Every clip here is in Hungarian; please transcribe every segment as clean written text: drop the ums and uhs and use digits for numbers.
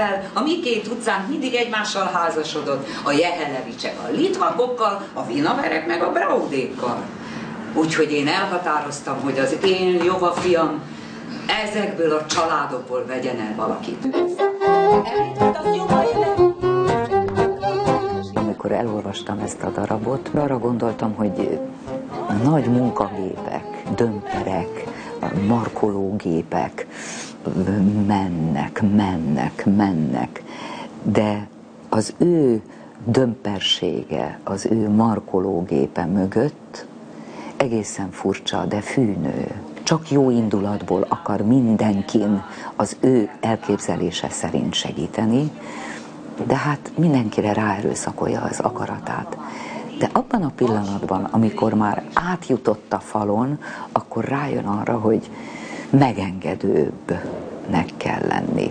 el, a mi két utcánk mindig egymással házasodott, a Jehelevicsek a Litvakokkal, a Vinaverek meg a Braudékkal. Úgyhogy én elhatároztam, hogy az én jogafiam ezekből a családokból vegyen el valakit. Amikor elolvastam ezt a darabot, arra gondoltam, hogy nagy munkagépek, dömperek, markológépek mennek, de az ő dömpersége, az ő markológépe mögött egészen furcsa, de fűnő. Csak jó indulatból akar mindenkin az ő elképzelése szerint segíteni, de hát mindenkire ráerőszakolja az akaratát. De abban a pillanatban, amikor már átjutott a falon, akkor rájön arra, hogy megengedőbbnek kell lenni.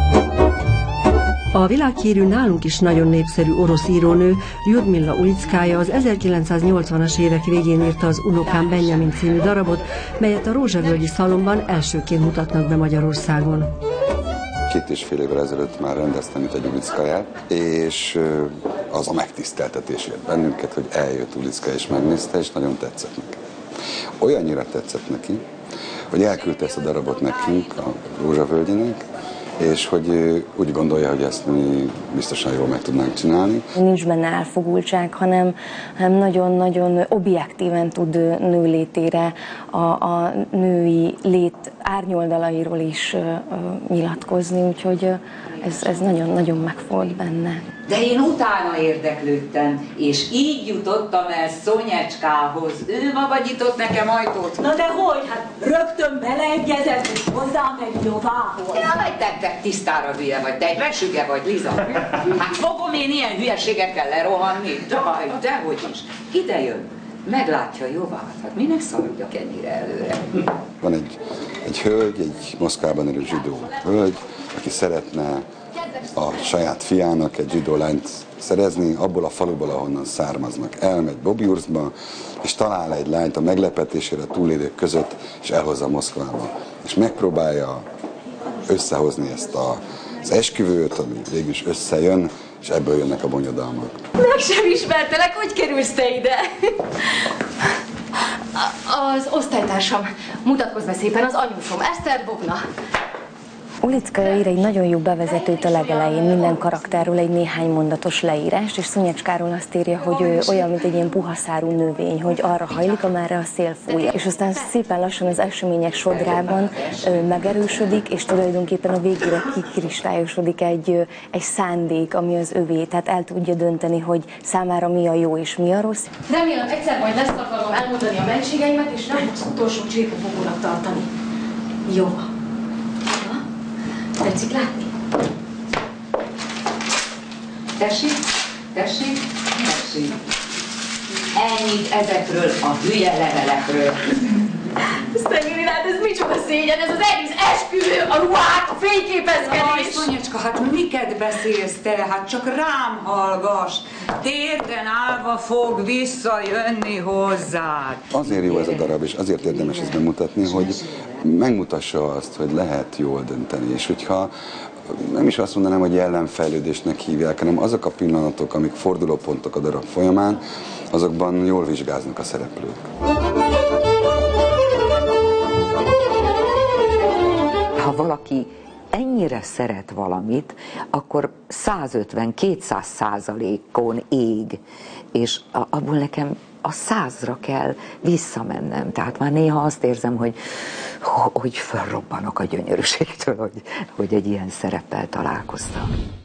A világhírű, nálunk is nagyon népszerű orosz írónő Ljudmila Ulickaja az 1980-as évek végén írta az Unokám Benjamin című darabot, melyet a Rózsavölgyi Szalonban elsőként mutatnak be Magyarországon. 2,5 évvel ezelőtt már rendeztem itt egy Ulickaját, és az a megtiszteltetés ért bennünket, hogy eljött Ulickaja és megnézte, és nagyon tetszett neki. Olyannyira tetszett neki, hogy elküldte ezt a darabot nekünk, a Rózsavölgyinek, és hogy úgy gondolja, hogy ezt mi biztosan jól meg tudnánk csinálni. Nincs benne elfogultság, hanem nagyon-nagyon objektíven tud nő létére, a női lét árnyoldalairól is nyilatkozni, úgyhogy ez nagyon-nagyon megfogott benne. De én utána érdeklődtem, és így jutottam el Szonyecskához. Ő maga nyitott nekem ajtót. Na de hogy? Hát rögtön beleegyezett, és hozzám egy jogához. Ja, vagy te tisztára hülye vagy, te egy vesüge vagy, Liza. Hát fogom én ilyen hülyeségekkel lerohanni? Dehogy is. Ide jön, meglátja Jovát. Hát minek szaladjak ennyire előre? Van egy hölgy, egy Moszkvában élő zsidó hölgy, aki szeretne a saját fiának egy zsidó lányt szerezni, abból a faluból, ahonnan származnak. Elmegy Bobiurszba, és talál egy lányt a meglepetésére a túlélők között, és elhozza Moszkvába. És megpróbálja összehozni ezt az esküvőt, ami végül is összejön, és ebből jönnek a bonyodalmak. Meg sem ismertelek, hogy kerülsz te ide? Az osztálytársam, mutatkozz szépen, az anyósom, Eszter Bogna. Ulickaja ír egy nagyon jó bevezetőt a legelején, minden karakterről egy néhány mondatos leírást, és Szonyecskáról azt írja, hogy ő olyan, mint egy ilyen puhaszárú növény, hogy arra hajlik, amerre a szél fúj. És aztán szépen lassan az események sodrában megerősödik, és tulajdonképpen a végére kikristályosodik egy szándék, ami az övé, tehát el tudja dönteni, hogy számára mi a jó és mi a rossz. Remélem egyszer majd lesz alkalmam elmondani a mentségeimet, és nem az utolsó csirkefogónak tartani. Jó. Tetszik látni? Tessék? Ennyit ezekről a hülye levelekről. Szegényirád, ez micsoda szégyen, ez az egész esküvő, a ruhák, a fényképezkedés. Szonyecska, hát miket beszélsz te? Hát csak rám hallgass. Térden állva fog visszajönni hozzád. Azért jó ez a darab, és azért érdemes ezt bemutatni, hogy megmutassa azt, hogy lehet jól dönteni, és hogyha nem is azt mondanám, hogy jellemfejlődésnek hívják, hanem azok a pillanatok, amik fordulópontok a darab folyamán, azokban jól vizsgáznak a szereplők. Ha valaki ennyire szeret valamit, akkor 150-200%-on ég, és abból nekem a 100-ra kell visszamennem. Tehát már néha azt érzem, hogy fölrobbanok a gyönyörűségtől, hogy egy ilyen szereppel találkoztam.